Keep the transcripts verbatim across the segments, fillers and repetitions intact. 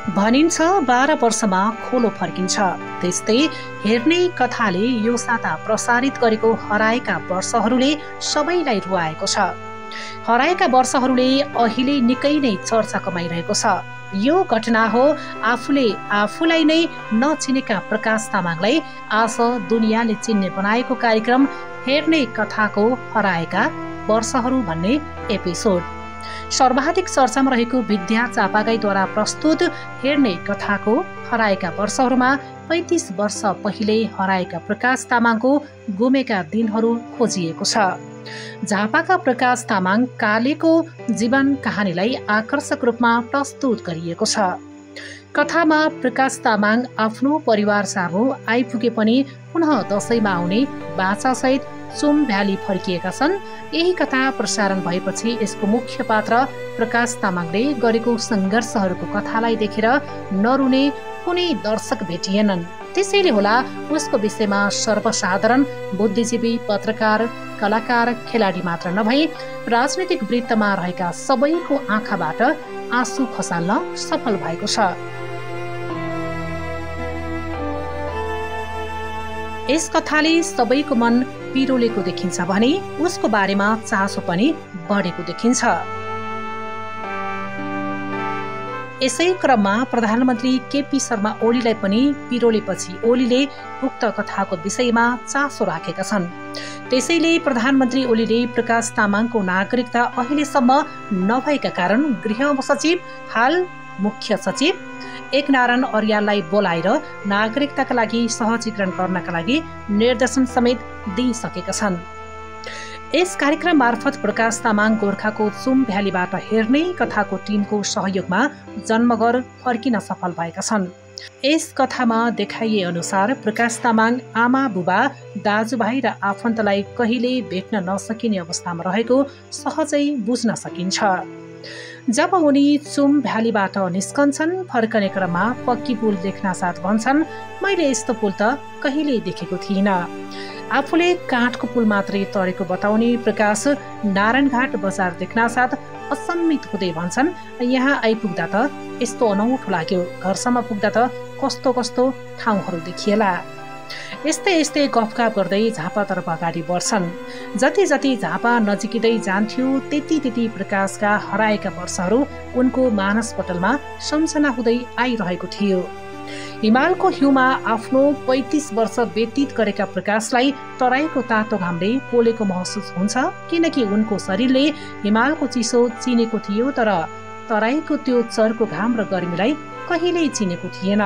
भनिन्छ बाह्र वर्षमा खोलो फर्किन्छ। त्यस्तै हेर्ने कथाले यो साता प्रसारित गरेको हराएका वर्षहरूले सबैलाई रुवाएको छ। हराएका वर्षहरूले अहिले निकै नै चर्चा कमाइरहेको छ। यो घटना हो आफूले आफूलाई नै नचिनेका प्रकाश तामाङलाई आज दुनियाँले चिन्ने बनाएको कार्यक्रम हेर्ने कथाको हराएका वर्षहरू भन्ने एपिसोड। सर्वाधिक चर्चामा रहेको विद्या चापागाईद्वारा प्रस्तुत हेर्ने कथाको हराएका वर्षहरूमा पैंतीस वर्ष पहिले हराएका प्रकाश तामाङको गुमेका दिनहरू खोजिएको छ। झापाका प्रकाश तामाङ कालेको जीवन कहानीलाई आकर्षक रूपमा प्रस्तुत गरिएको छ। कथामा प्रकाश तामाङ आफ्नो परिवार सामु आइपुगे पनि पुनः दशैंमा आउने बाचासहित चुम भ्याली फर्किएका छन्। यही कथा प्रसारण भएपछि यसको मुख्य पात्र प्रकाश तामाङले गरेको संघर्षहरूको कथालाई देखेर नरुने कुनै दर्शक भेटिएनन्। त्यसैले होला उसको विषयमा सर्वसाधारण बुद्धिजीवी, पत्रकार, कलाकार, खेलाडी मात्र नभई राजनीतिक वृत्तमा रहेका सबैको आँखाबाट आँसु खसाल्न सफल भएको छ। यस कथाले सबैको मन पिरोलेको देखिन्छ भने उसको बारेमा चासो पनि बढेको देखिन्छ। यसै क्रममा प्रधानमन्त्री केपी शर्मा ओलीलाई पनि पिरोलेपछि ओलीले उक्त कथाको विषयमा चासो राखेका छन्। त्यसैले प्रधानमन्त्री ओलीले प्रकाश तामाङको नागरिकता अहिलेसम्म नभएका कारण गृह सचिव, हाल मुख्य सचिव एकनारायण अर्याललाई बोलाएर नागरिकताका लागि सहजीकरण गर्नका लागि निर्देशन समेत दिइसकेका छन्। यस कार्यक्रम मार्फत प्रकाश तामाङ गोर्खाको चुम भ्यालीबाट हेर्ने कथाको टिमको सहयोगमा जन्मघर फर्किन सफल भएका छन्। यस कथामा देखाइए अनुसार प्रकाश तामाङ आमा, बुबा, दाजुभाइ र आफन्तलाई कहिले भेट्न नसकिने अवस्थामा रहेको सहजै बुझ्न सकिन्छ। जब उनी चुम भ्यालीबाट निस्कन्छन्, फर्कने क्रममा पक्की पुल देख्न साथ भन्छन्, मैले यस्तो पुल त कहिल्यै देखेको थिइनँ। आफूले काठको पुल मात्रै तरेको बताउने प्रकाश नारायणघाट बजार देख्न साथ असम्मित हुँदै भन्छन्, यहाँ आइपुग्दा त यस्तो अनौठो लाग्यो, घरसम्म पुग्दा त कस्तो कस्तो ठाउँहरू देखिएला। यस्तै यस्तै गफगाफ गर्दै झापातर्फ अगाडि बढ्छन्। जति जति झापा नजिकिँदै जान्थ्यो त्यति त्यति प्रकाशका हराएका वर्षहरू उनको मानसपटलमा सम्झना हुँदै आइरहेको थियो। हिमालको हिउँमा आफ्नो पैंतीस वर्ष व्यतीत गरेका प्रकाशलाई तराईको तातो घामले पोलेको महसुस हुन्छ, किनकि उनको शरीरले हिमालको चिसो चिनेको थियो तर तराईको त्यो चर्को घाम र गर्मीलाई कहिल्यै चिनेको थिएन।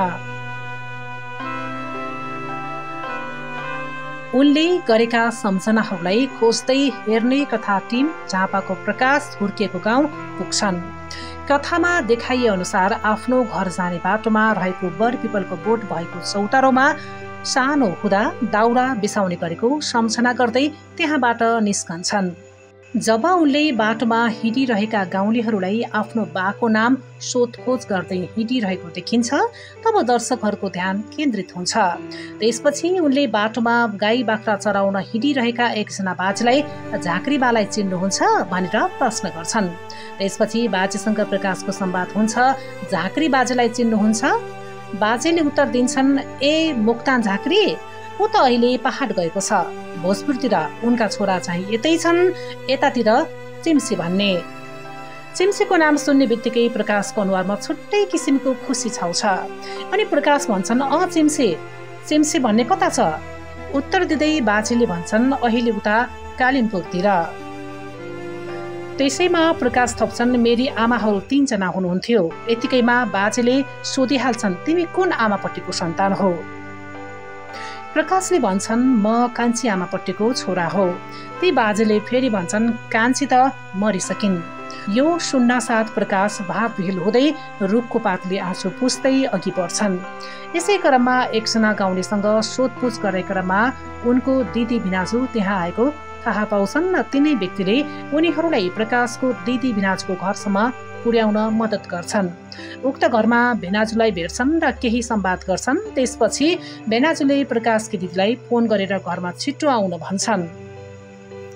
उनले गरेका सम्झनाहरूलाई खोज्दै हेर्ने कथा टिम झापाको प्रकाश हुर्किएको गाउँ पुग्छन्। कथामा देखाइए अनुसार आफ्नो घर जाने बाटोमा रहेको बरपिपलको बोट भएको चौतारोमा सानो हुँदा दाउरा बिसाउने गरेको सम्झना गर्दै त्यहाँबाट निस्कन्छन्। जब उनले बाटोमा हिँडिरहेका गाउँलेहरूलाई आफ्नो बाको नाम सोधखोज गर्दै हिँडिरहेको देखिन्छ तब दर्शकहरूको ध्यान केन्द्रित हुन्छ। त्यसपछि उनले बाटोमा गाई बाख्रा चराउन हिँडिरहेका एकजना बाजेलाई झाँक्री बालाई चिन्नुहुन्छ भनेर प्रश्न गर्छन्। त्यसपछि बाजेसँग प्रकाशको संवाद हुन्छ, झाँक्री बाजेलाई चिन्नुहुन्छ? बाजेले उत्तर दिन्छन्, ए मोक्तान झाँक्री, ऊ त अहिले पहाड गएको छ, भोजपुरतिर उनका छोरा चाहिँ यतै छन्, यतातिर चिम्सी भन्ने। चिम्सीको नाम सुन्ने बित्तिकै प्रकाशको अनुहारमा छुट्टै किसिमको खुसी छाउँछ। अनि प्रकाश भन्छन्, अँ चिम्सी, चिम्सी भन्ने कता छ? उत्तर दिँदै बाजेले भन्छन्, अहिले उता कालिम्पोङतिर। त्यसैमा प्रकाश थप्छन्, मेरी आमाहरू तीनजना हुनुहुन्थ्यो। यतिकैमा बाजेले सोधिहाल्छन्, तिमी कुन आमापट्टिको सन्तान हो? प्रकाशले भन्छन्, म कान्छी आमापट्टिको छोरा हो। ती बाजेले फेरि भन्छन्, कान्छी त मरिसकिन्। यो सुन्नासाथ प्रकाश भावविह्वल हुँदै रुखको पातले आँसु पुस्दै अघि बढ्छन्। यसै क्रममा एकजना गाउँलेसँग सोधपुछ गरेको क्रममा उनको दिदी भिनाजु त्यहाँ आएको थाहा पाउँछन् र तिनै व्यक्तिले उनीहरूलाई प्रकाशको दिदी भिनाजुको घरसम्म पुर्याउन मद्दत गर्छन्। उक्त घरमा भेनाजुलाई भेट्छन् र केही संवाद गर्छन्। त्यसपछि भेनाजुले प्रकाशकी दिदीलाई फोन गरेर घरमा छिट्टो आउन भन्छन्।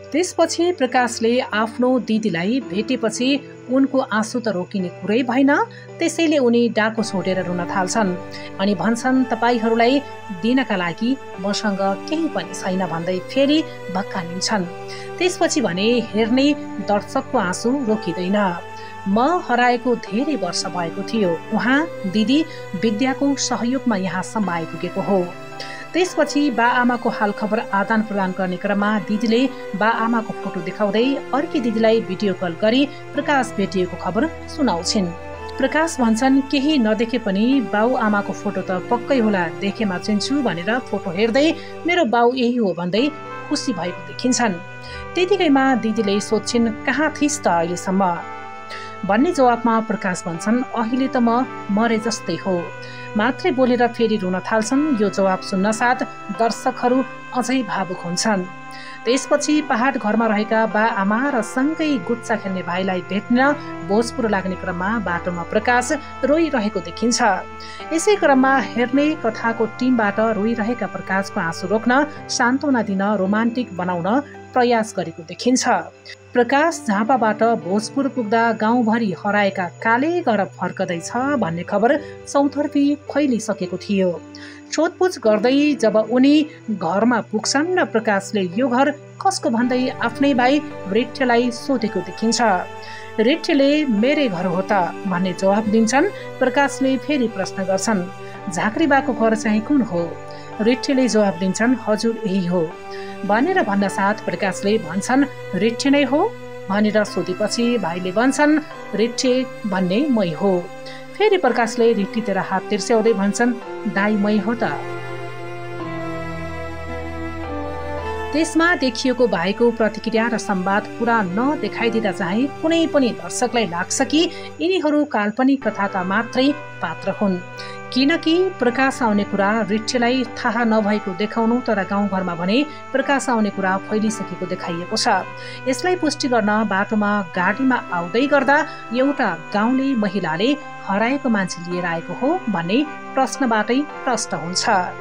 त्यसपछि प्रकाशले आफ्नो दिदीलाई भेटेपछि उनको आँसु त रोकिने कुरै भएन, त्यसैले उनी डाको छोडेर रुन थाल्छन् अनि भन्छन् तपाईहरूलाई दिनका लागि मसँग केही पनि छैन भन्दै फेरि भक्कानिन्छन्। त्यसपछि भने हेर्ने दर्शकको आँसु रोकिँदैन। म हराएको धेरै वर्ष भएको थियो, उहाँ दिदी विद्याको सहयोगमा यहाँसम्म आइपुगेको हो। त्यसपछि बा आमाको हालखबर आदान प्रदान गर्ने क्रममा दिदीले बा आमाको फोटो देखाउँदै अर्की दिदीलाई भिडियो कल गरी प्रकाश भेटिएको खबर सुनाउँछिन्। प्रकाश भन्छन् केही नदेखे पनि बाउ आमाको फोटो त पक्कै होला, देखेमा चिन्छु भनेर फोटो हेर्दै मेरो बाउ यही हो भन्दै खुसी भएको देखिन्छन्। त्यतिकैमा दिदीले सोध्छिन् कहाँ थिइस् त अहिलेसम्म भन्ने जवाफमा प्रकाश भन्छन् अहिले त म मरे जस्तै हो मात्रै बोलेर फेरि रुन थाल्छन्। यो जवाब सुन्न साथ दर्शकहरू अझै भावुक हुन्छन्। त्यसपछि पहाड घरमा रहेका बा आमा र सँगै गुच्चा खेल्ने भाइलाई भेट्न भोजपुर लाग्ने क्रममा बाटोमा प्रकाश रोइरहेको देखिन्छ। यसै क्रममा हेर्ने कथाको टिमबाट रोइरहेका प्रकाशको आँसु रोक्न, सान्त्वना दिन, रोमान्टिक बनाउन प्रयास गरेको देखिन्छ। प्रकाश झापाबाट भोजपुर पुग्दा गाउँभरि हराएका काले गरब फर्कदैछ भन्ने खबर चौतर्फी फैलिसकेको थियो। सोधपुछ गर्दै जब उनी घरमा पुग्छन् र प्रकाशले यो घर कसको भन्दै आफ्नै भाइ रिठ्ठेलाई सोधेको देखिन्छ। रिठ्ठेले मेरै घर हो त भन्ने जवाब दिन्छन्। प्रकाशले फेरि प्रश्न गर्छन् झाँक्री बाको घर चाहिँ कुन हो? रिठ्ठेले जवाब दिन्छन् हजुर यही हो भनेर भन्न साथ प्रकाशले भन्छन् रिठ्ठे नै हो भनेर सोधेपछि भाइले भन्छन् रिठ्ठे भन्ने मै हो। फेरि प्रकाशले रिठ्ठीतिर हात तिर्स्याउँदै भन्छन् दाई मै हो त। त्यसमा देखिएको भाइको प्रतिक्रिया र संवाद पुरा नदेखाइदिँदा चाहिँ कुनै पनि दर्शकलाई लाग्छ कि यिनीहरू काल्पनिक कथाका मात्रै पात्र हुन्, किनकि प्रकाश आउने कुरा रिठ्ठेलाई थाहा नभएको देखाउनु तर गाउँघरमा भने प्रकाश आउने कुरा फैलिसकेको देखाइएको छ। यसलाई पुष्टि गर्न बाटोमा गाडीमा आउँदै गर्दा एउटा गाउँले महिलाले हराएको मान्छे लिएर आएको हो भन्ने प्रश्नबाटै प्रष्ट हुन्छ।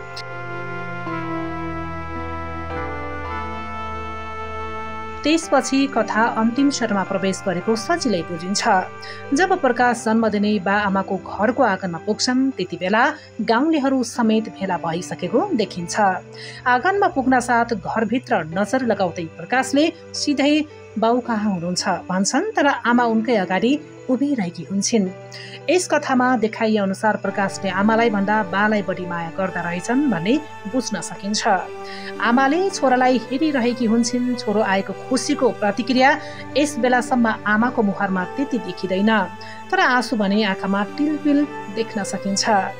त्यसपछि कथा अन्तिम चरणमा प्रवेश गरेको सजिलै बुझिन्छ। जब प्रकाश जन्मदिने बा आमाको घरको आँगनमा पुग्छन् त्यति बेला गाउँलेहरू समेत भेला भइसकेको देखिन्छ। आँगनमा पुग्न साथ घरभित्र नजर लगाउँदै प्रकाशले सिधै बाउ कहाँ हुनुहुन्छ भन्छन्, तर आमा उनकै अगाडि उभिरहेकी हुन्छन्। यस कथामा देखाइए अनुसार प्रकाशले आमालाई भन्दा बालाई बढी माया गर्दा रहेछन् भन्ने बुझ्न सकिन्छ। आमाले छोरालाई हेरिरहेकी हुन्छन्। छोरो आएको खुसीको प्रतिक्रिया यस बेलासम्म आमाको मुहारमा त्यति देखिँदैन, तर आँसु भने आँखामा टिलपिल देख्न सकिन्छ।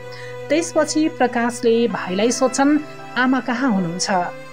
त्यसपछि प्रकाशले भाइलाई सोध्छन् आमा कहाँ हुनुहुन्छ?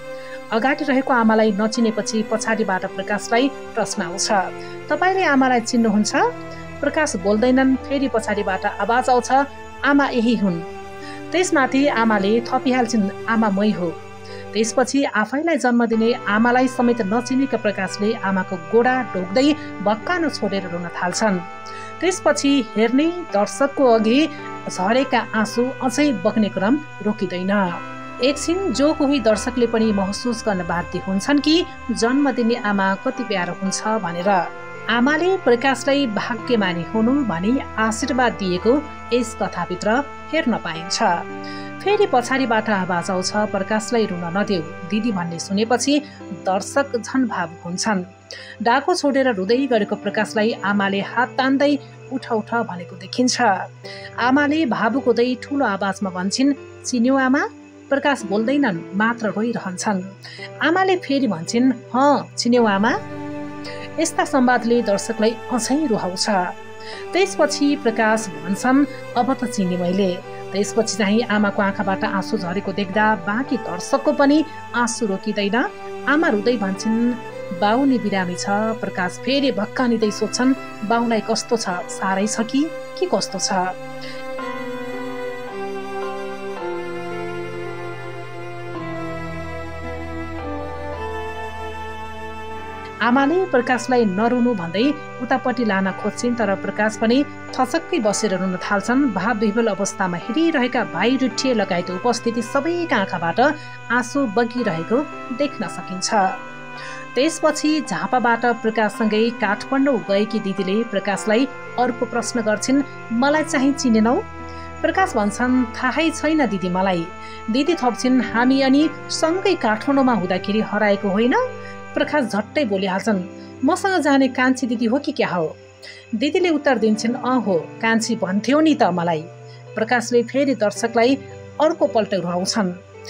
अगाडि रहेको आमालाई नचिनेपछि पछाडिबाट प्रकाशलाई प्रश्न आउँछ तपाईले आमालाई चिन्नुहुन्छ? प्रकाश बोल्दैनन्। फेरि पछाडिबाट आवाज आउँछ आमा यही हुन्। त्यसमाथि आमाले थपिहाल्छिन् आमा मै हो। त्यसपछि आफैलाई जन्म दिने आमालाई समेत नचिनेका प्रकाशले आमाको गोडा ढोक्दै भक्कानो छोडेर रुन थाल्छन्। त्यसपछि हेर्ने दर्शकको अघि झरेका आँसु अझै बग्ने क्रम रोकिँदैन। एकछिन जो कोही दर्शकले पनि महसुस गर्न बाध्य हुन्छन् कि जन्म दिने आमा कति प्यारो हुन्छ भनेर। आमाले प्रकाशलाई भाग्यमानी हुनु भनी आशीर्वाद दिएको यस कथाभित्र हेर्न पाइन्छ। फेरि पछाडिबाट आवाज आउँछ प्रकाशलाई रुन नदेऊ दिदी भन्ने सुनेपछि दर्शक झन् भावुक हुन्छन्। डाको छोडेर रुँदै गरेको प्रकाशलाई आमाले हात तान्दै उठ उठ भनेको देखिन्छ। आमाले भावुक हुँदै ठुलो आवाजमा भन्छन् चिन्यौ आमा? प्रकाश बोल्दैनन्, मात्र रोइरहन्छन्। आमाले फेरि भन्छन् हँ चिन्यौ आमा? यस्ता संवादले दर्शकलाई अझै रुहाउँछ। त्यसपछि प्रकाश भन्छन् अब त चिने मैले। त्यसपछि चाहिँ आमाको आँखाबाट आँसु झरेको देख्दा बाँकी दर्शकको पनि आँसु रोकिँदैन। आमा रुँदै भन्छन् बाउ नि बिरामी छ। प्रकाश फेरि भक्कानिँदै सोध्छन् बाउलाई कस्तो छ, साह्रै छ कि के कस्तो छ? आमाले प्रकाशलाई नरुनु भन्दै उतापट्टि लान खोज्छिन्, तर प्रकाश पनि थचक्कै बसेर रुन थाल्छन्। भाव विह्वल अवस्थामा हेरिरहेका भाइ रिठ्ठे लगायत उपस्थिति सबैका आँखाबाट आँसु बगिरहेको देख्न सकिन्छ। त्यसपछि झापाबाट प्रकाशसँगै काठमाडौँ गएकी दिदीले प्रकाशलाई अर्को प्रश्न गर्छिन्, मलाई चाहिँ चिनेनौ? प्रकाश भन्छन्, थाहै छैन दिदी मलाई। दिदी थप्छिन्, हामी अनि सँगै काठमाडौँमा हुँदाखेरि हराएको होइन? प्रकाश झट्टै बोलिहाल्छन्, मसँग जाने कान्छी दिदी हो कि क्या हो? दिदीले उत्तर दिन्छन्, अँ हो, कान्छी भन्थ्यौ नि त मलाई। प्रकाशले फेरि दर्शकलाई अर्को पल्ट उठाउँछन्।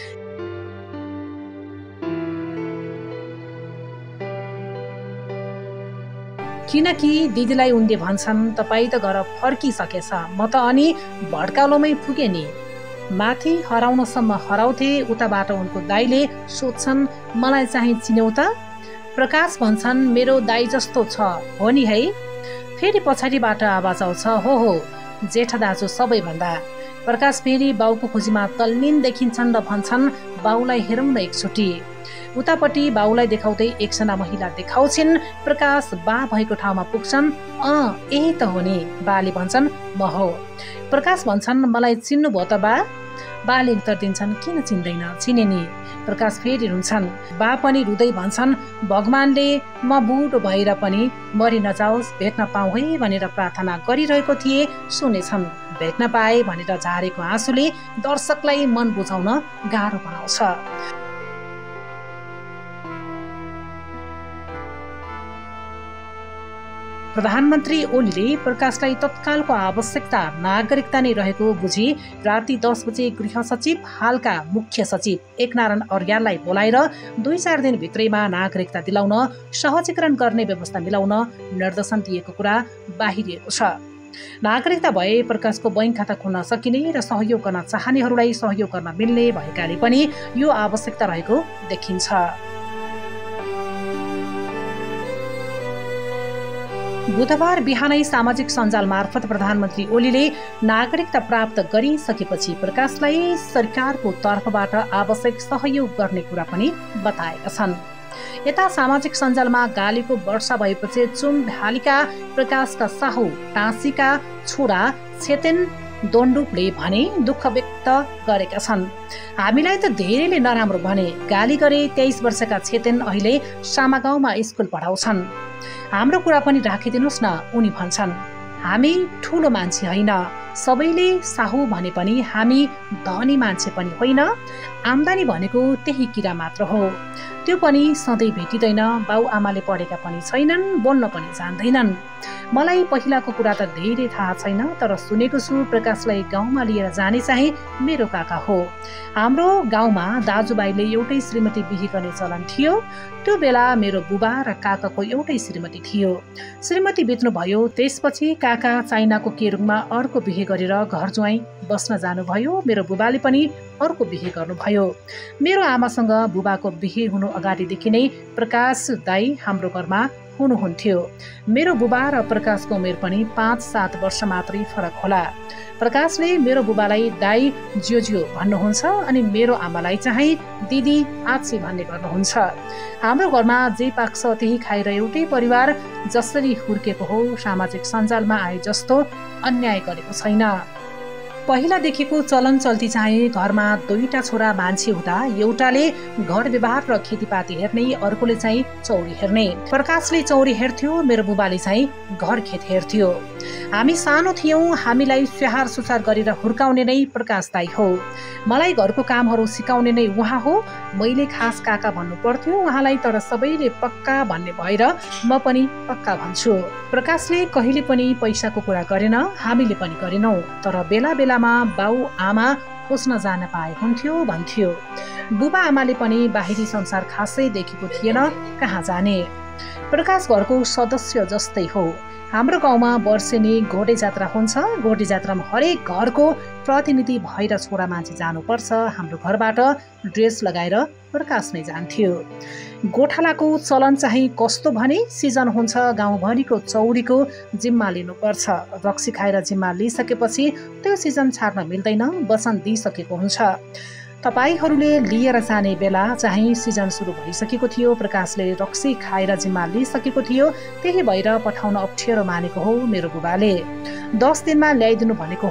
किनकि दिदीलाई उनले भन्छन्, तपाईँ त घर फर्किसकेछ, म त अनि भड्कालोमै पुगेँ नि। माथि हराउनसम्म हराउँथे, उताबाट उनको दाइले सोध्छन्, मलाई चाहिँ चिन्यौ त? प्रकाश भन्छन्, मेरो दाइ जस्तो छ, हो नि है? फेरि पछाडिबाट आवाज आउँछ, हो हो, जेठा दाजु सबैभन्दा। प्रकाश फेरि बाउको खोजीमा तल्लीन देखिन्छन् र भन्छन्, बाउलाई हेरौँ न एकचोटि। उतापट्टि बाउलाई देखाउँदै एकजना महिला देखाउँछिन्। प्रकाश बा भएको ठाउँमा पुग्छन्। अँ, यही त हो नि, बाले भन्छन्, म हो। प्रकाश भन्छन्, मलाई चिन्नुभयो त बा? बाले उत्तर दिन्छन्, किन चिन्दैन, चिने नि। प्रकाश फेरि रुन्छन्। बा पनि रुँदै भन्छन्, भगवानले म बुढो भएर पनि मरि नजाओस्, भेट्न पाऊँ है भनेर प्रार्थना गरिरहेको थिए, सुनेछन्। भेट्न पाए भनेर झारेको आँसुले दर्शकलाई मन बुझाउन गाह्रो बनाउँछ। प्रधानमन्त्री ओलीले प्रकाशलाई तत्कालको आवश्यकता नागरिकता नै रहेको बुझी राति दस बजे गृह सचिव, हालका मुख्य सचिव एकनारायण अर्याललाई बोलाएर दुई चार दिन भित्रैमा नागरिकता दिलाउन सहजीकरण गर्ने व्यवस्था मिलाउन निर्देशन दिएको कुरा बाहिरिएको छ। नागरिकता भए प्रकाशको बैंक खाता खोल्न सकिने र सहयोग गर्न चाहनेहरूलाई सहयोग गर्न मिल्ने भएकाले पनि यो आवश्यकता रहेको देखिन्छ। बुधबार बिहानै सामाजिक सञ्जाल मार्फत प्रधानमन्त्री ओलीले नागरिकता प्राप्त गरिसकेपछि प्रकाशलाई सरकारको तर्फबाट आवश्यक सहयोग गर्ने कुरा पनि बताएका छन्। यता सामाजिक सञ्जालमा गालीको वर्षा भएपछि चुम्भालीका प्रकाशका साहु टाँसीका छोरा छेतेन दोन्डुपले भने दुःख व्यक्त गरेका छन्। हामीलाई त धेरैले नराम्रो भने, गाली गरे। तेइस वर्षका छेतेन अहिले सामागाउँमा स्कुल पढाउँछन्। हाम्रो कुरा पनि राखिदिनुहोस् न, उनी भन्छन्। हामी ठुलो मान्छे होइन, सबैले साहु भने पनि हामी धनी मान्छे पनि होइन। आम्दानी भनेको त्यही किरा मात्र हो, त्यो पनि सधैँ भेटिँदैन। बाउ आमाले पढेका पनि छैनन्, बोल्न पनि जान्दैनन्। मलाई पहिलाको कुरा त धेरै थाहा छैन, तर सुनेको छु प्रकाशलाई गाउँमा लिएर जाने चाहिँ मेरो काका हो। हाम्रो गाउँमा दाजुभाइले एउटै श्रीमती बिहे गर्ने चलन थियो। त्यो बेला मेरो बुबा र काकाको एउटै श्रीमती थियो। श्रीमती बित्नुभयो, त्यसपछि काका चाइनाको केरुङमा अर्को बिहे गरेर घर ज्वाइँ बस्न जानुभयो। मेरो बुबाले पनि अर्को बिहे गर्नुभयो। मेरो आमासँग बुबाको बिहे हुनु अगाडिदेखि नै प्रकाश दाई हाम्रो घरमा हुनुहुन्थ्यो। मेरो बुबा र प्रकाशको उमेर पनि पाँच सात वर्ष मात्रै फरक होला। प्रकाशले मेरो बुबालाई दाई ज्यो ज्यो भन्नुहुन्छ अनि मेरो आमालाई चाहिँ दिदी आछि भन्ने गर्नुहुन्छ। हाम्रो घरमा जे पाक्छ त्यही खाएर एउटै परिवार जसरी हुर्केको हो, सामाजिक सञ्जालमा आए जस्तो अन्याय गरेको छैन। पहिलादेखिको चलन चल्ती चाहिँ घरमा दुईटा छोरा मान्छे हुँदा एउटाले घर व्यवहार र खेतीपाती हेर्ने, अर्कोले चाहिँ चौरी हेर्ने। प्रकाशले चौरी हेर्थ्यो, मेरो बुबाले चाहिँ घर खेत हेर्थ्यो। हामी सानो थियौँ, हामीलाई स्याहार सुसार गरेर हुर्काउने नै प्रकाश दाई हो। मलाई घरको कामहरू सिकाउने नै उहाँ हो। मैले खास काका भन्नु पर्थ्यो उहाँलाई, तर सबैले पक्का भन्ने भएर म पनि पक्का भन्छु। प्रकाशले कहिले पनि पैसाको कुरा गरेन, हामीले पनि गरेनौँ, तर बेला बेलामा बाउ आमा खोज्न जान पाए हुन्थ्यो भन्थ्यो। बुबा आमाले पनि बाहिरी संसार खासै देखेको थिएन, कहाँ जाने। प्रकाश घरको सदस्य जस्तै हो। हाम्रो गाउँमा वर्षेनी घोडे जात्रा हुन्छ। घोडे जात्रामा हरेक घरको प्रतिनिधि भएर छोरा मान्छे जानुपर्छ। हाम्रो घरबाट ड्रेस लगाएर प्रकाश नै जान्थ्यो। गोठालाको चलन चाहिँ कस्तो भने, सिजन हुन्छ, गाउँभरिको चौरीको जिम्मा लिनुपर्छ। रक्सी खाएर जिम्मा लिइसकेपछि त्यो सिजन छाड्न मिल्दैन, वचन दिइसकेको हुन्छ। तपाईहरूले लिएर जाने बेला चाहिँ सिजन सुरु भइसकेको थियो। प्रकाशले रक्सी खाएर जिम्मा लिइसकेको थियो, त्यही भएर पठाउन अप्ठ्यारो मानेको हो मेरो बुबाले। दस दिनमा ल्याइदिनु भनेको हो।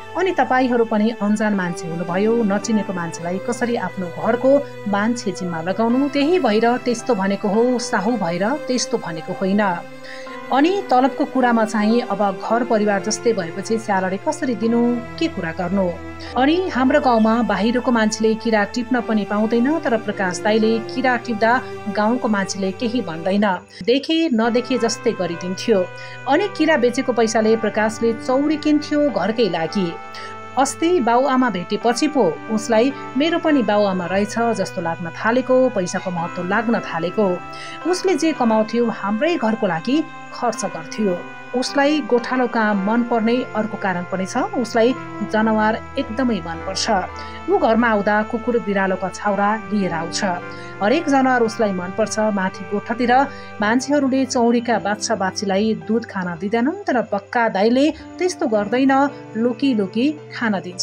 अनि तपाईहरू पनि अन्जान मान्छे हुनुभयो, नचिनेको मान्छेलाई कसरी आफ्नो घरको मान्छे जिम्मा लगाउनु, त्यही भएर त्यस्तो भनेको हो, साहु भएर त्यस्तो भनेको होइन। अनि तलबको कुरामा चाहिँ अब घर परिवार जस्तै भएपछि स्यालेरी कसरी दिनु, के कुरा गर्नु। अनि हाम्रो गाउँमा बाहिरको मान्छेले किरा टिप्न पनि पाउँदैन, तर प्रकाश दाइले किरा टिप्दा गाउँको मान्छेले केही भन्दैन, देखे नदेखे जस्तै गरिदिन्थ्यो। अनि किरा बेचेको पैसाले प्रकाशले चौरी किन्थ्यो घरकै लागि। अस्ति बाउआमा भेटेपछि पो उसलाई मेरो पनि बाउआमा रहेछ जस्तो लाग्न थालेको, पैसाको महत्त्व लाग्न थालेको। उसले जे कमाउँथ्यो हाम्रै घरको लागि खर्च गर्थ्यो। उसलाई गोठालो काम मन पर्ने अर्को कारण पनि छ, उसलाई जनावर एकदमै मनपर्छ। ऊ घरमा आउँदा कुकुर बिरालोका छाउरा लिएर आउँछ। हरेक जनावर उसलाई मनपर्छ। माथि गोठातिर मान्छेहरूले चौरीका बाछा बाछीलाई दुध खान दिँदैनन्, तर पक्का दाइले त्यस्तो गर्दैन, लुकी लुकी खान दिन्छ।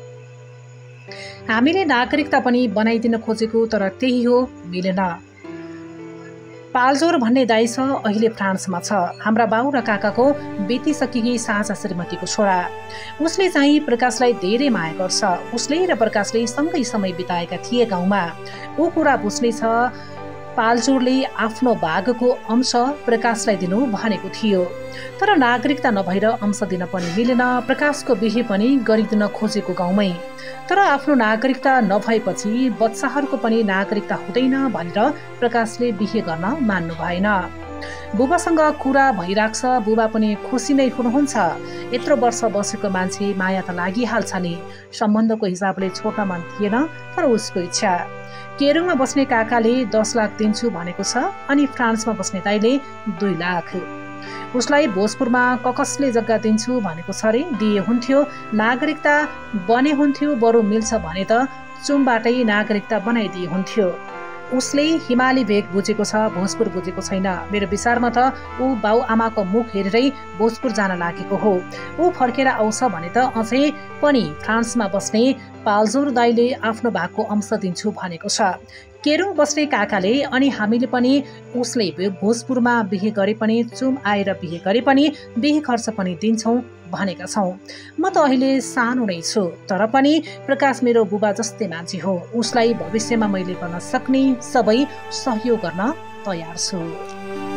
हामीले नागरिकता पनि बनाइदिन खोजेको, तर त्यही हो मिलेन। पाल्जोर भन्ने दाइ छ, अहिले फ्रान्समा छ। हाम्रा बाउ र काकाको बितिसकेकी साझा श्रीमतीको छोरा। उसले चाहिँ प्रकाशलाई धेरै माया गर्छ। उसले र प्रकाशले सँगै समय बिताएका थिए गाउँमा। ऊ कुरा बुझ्ने छ। पाल्जोरले आफ्नो भागको अंश प्रकाशलाई दिनु भनेको थियो, तर नागरिकता नभएर अंश दिन पनि मिलेन। प्रकाशको बिहे पनि गरिदिन खोजेको गाउँमै, तर आफ्नो नागरिकता नभएपछि बच्चाहरूको पनि नागरिकता हुँदैन भनेर प्रकाशले बिहे गर्न मान्नु भएन। बुबासँग कुरा भइराख्छ, बुबा पनि खुसी नै हुनुहुन्छ। यत्रो वर्ष बसेको मान्छे माया त लागिहाल्छ नि। सम्बन्धको हिसाबले छोड्न मन थिएन, तर उसको इच्छा। केरुङमा बस्ने काकाले दस लाख दिन्छु भनेको छ, अनि फ्रान्समा बस्ने दाइले दुई लाख। उसलाई भोजपुरमा ककसले जग्गा दिन्छु भनेको छ रे, दिए हुन्थ्यो। नागरिकता बने हुन्थ्यो, बरु मिल्छ भने त चुमबाटै नागरिकता बनाइदिए हुन्थ्यो। उसले हिमाली भेग बुझेको छ, भोजपुर बुझेको छैन। मेरो विचारमा त ऊ बाउ आमाको मुख हेरेरै भोजपुर जान लागेको हो। ऊ फर्केर आउँछ भने त अझै पनि फ्रान्समा बस्ने पाल्जोर दाइले आफ्नो भागको अंश दिन्छु भनेको छ। केरुङ बस्ने काकाले अनि हामीले पनि उसले भोजपुरमा बिहे गरे पनि, चुम आएर बिहे गरे पनि बिहे खर्च पनि दिन्छौँ भनेका छौँ। म त अहिले सानो नै छु, तर पनि प्रकाश मेरो बुबा जस्तै मान्छे हो। उसलाई भविष्यमा मैले गर्न सक्ने सबै सहयोग गर्न तयार छु।